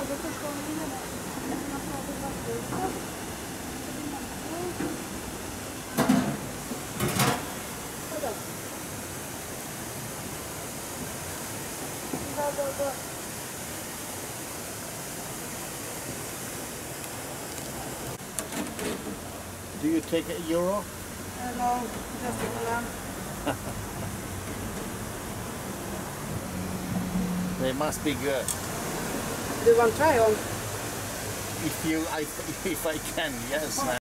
Do you take a euro? No, just a color. They must be good. Do you want to try on? If I can, yes.